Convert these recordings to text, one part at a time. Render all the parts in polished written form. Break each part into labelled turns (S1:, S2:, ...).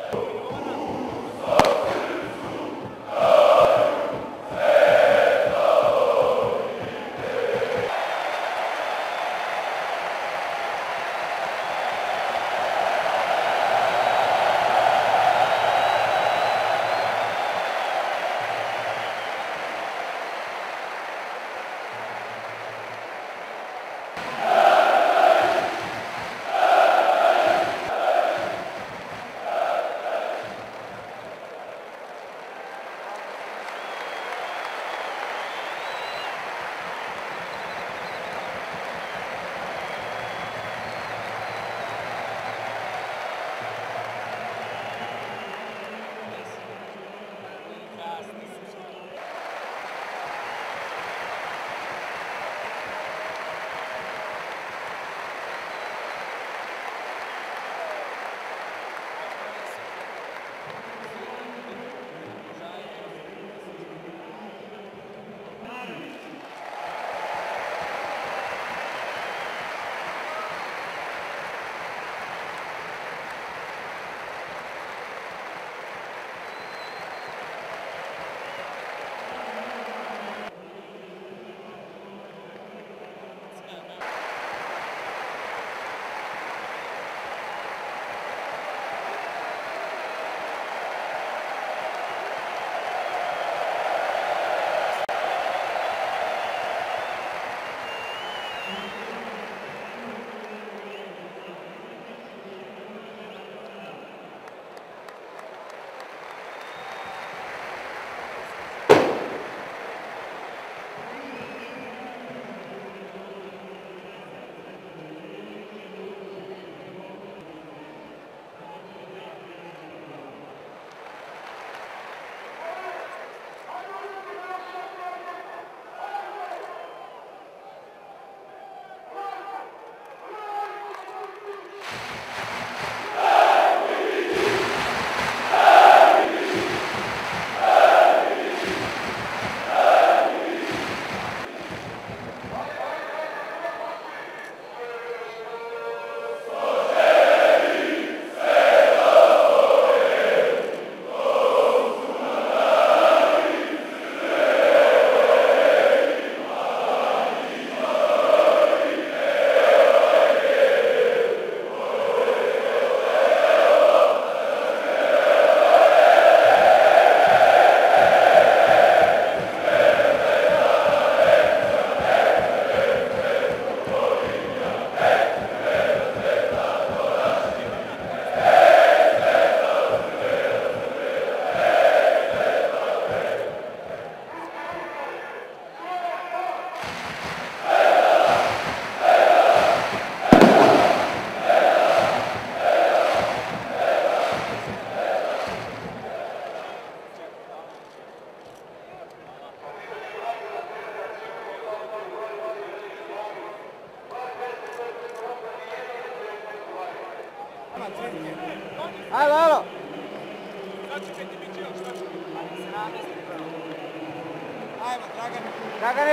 S1: Ajde, alo! Ajmo, Dragane. Dragane!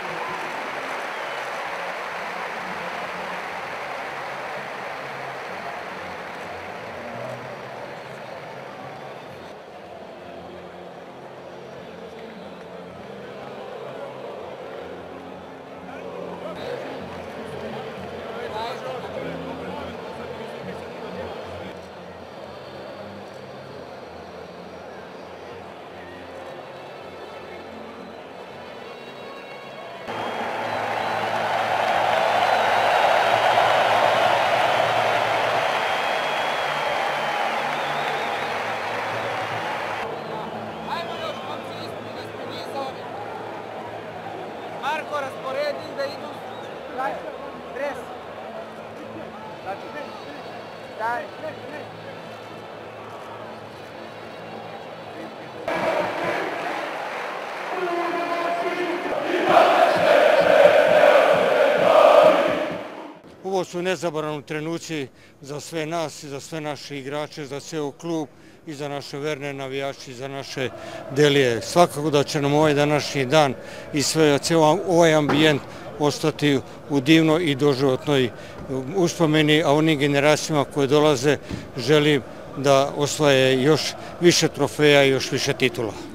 S1: Marko, rasporedi da idu dres. Daj.
S2: Ovo su nezaboravni trenuci za sve nas, za sve naše igrače, za ceo klub i za naše verne navijače i za naše delije. Svakako da će nam ovaj današnji dan i ceo ovaj ambijent ostati u divnoj i doživotnoj uspomeni, a onim generacijama koje dolaze želim da osvaje još više trofeja i još više titula.